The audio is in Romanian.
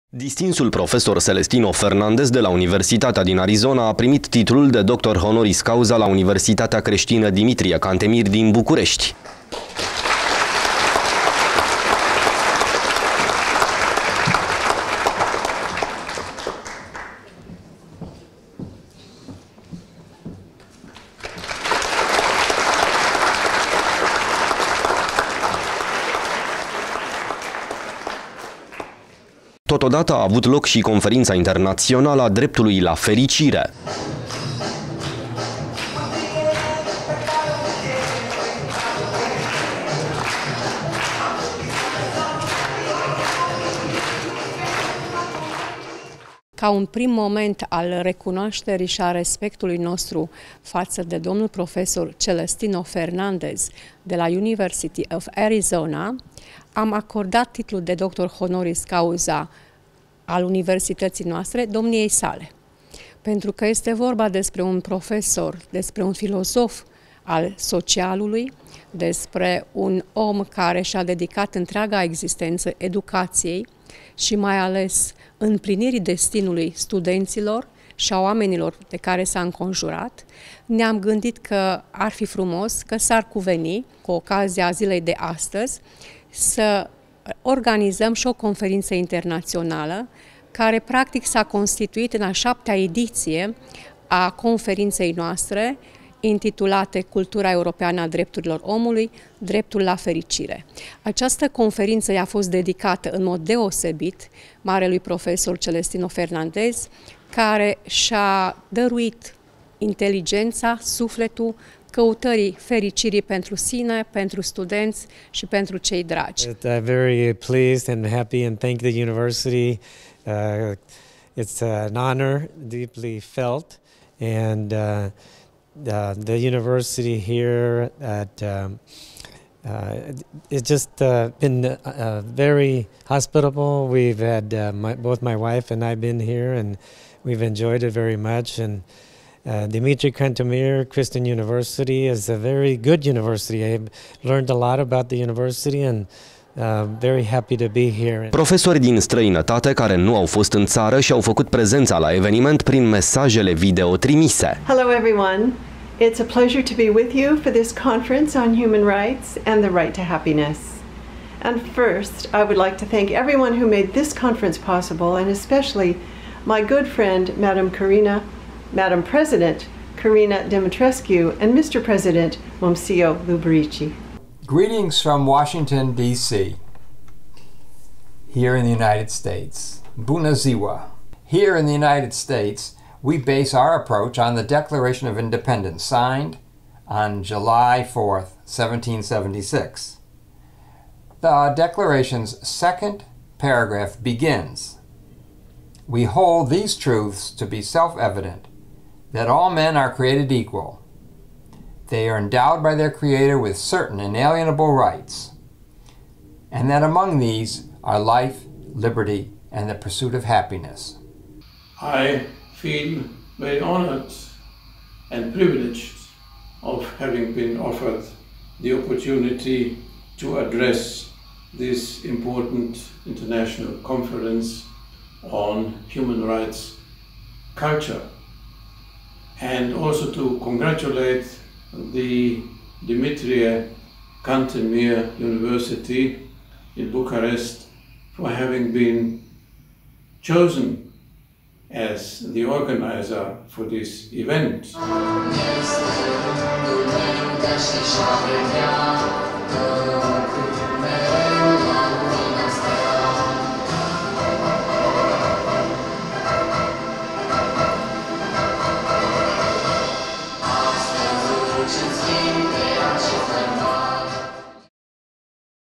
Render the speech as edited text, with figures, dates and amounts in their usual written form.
Distinsul profesor Celestino Fernandez de la Universitatea din Arizona a primit titlul de doctor honoris causa la Universitatea Creștină Dimitrie Cantemir din București. Totodată a avut loc și conferința internațională a dreptului la fericire. Ca un prim moment al recunoașterii și a respectului nostru față de domnul profesor Celestino Fernandez de la University of Arizona, am acordat titlul de doctor honoris causa al universității noastre domniei sale. Pentru că este vorba despre un profesor, despre un filozof al socialului, despre un om care și-a dedicat întreaga existență educației și mai ales împlinirii destinului studenților și a oamenilor de care s-a înconjurat, ne-am gândit că ar fi frumos, că s-ar cuveni, cu ocazia zilei de astăzi, să organizăm și o conferință internațională care practic s-a constituit în a 7-a ediție a conferinței noastre, intitulate Cultura Europeană a Drepturilor Omului, Dreptul la Fericire. Această conferință i-a fost dedicată în mod deosebit marelui profesor Celestino Fernandez, care și-a dăruit inteligența, sufletul, căutării fericirii pentru sine, pentru studenți și pentru cei dragi. I'm very pleased and happy and thank the university. It's an honor, deeply felt, and the university here at it's just been very hospitable. We've had both my wife and I've been here, and we've enjoyed it very much. And Dimitrie Cantemir Christian University is a very good university. I've learned a lot about the university and very happy to be here. Profesori din străinătate care nu au fost în țară și au făcut prezența la eveniment prin mesajele video trimise. Hello everyone. It's a pleasure to be with you for this conference on human rights and the right to happiness. And first, I would like to thank everyone who made this conference possible, and especially my good friend, Madam President Karina Dimitrescu, and Mr. President Momcio Luberici. Greetings from Washington, D.C., here in the United States. Bună ziua. Here in the United States, we base our approach on the Declaration of Independence signed on July 4th, 1776. The Declaration's second paragraph begins, "We hold these truths to be self-evident, that all men are created equal. They are endowed by their Creator with certain inalienable rights, and that among these are life, liberty, and the pursuit of happiness." I feel very honored and privileged of having been offered the opportunity to address this important international conference on human rights culture, and also to congratulate the Dimitrie Cantemir University in Bucharest for having been chosen as the organizer for this event. Astăzi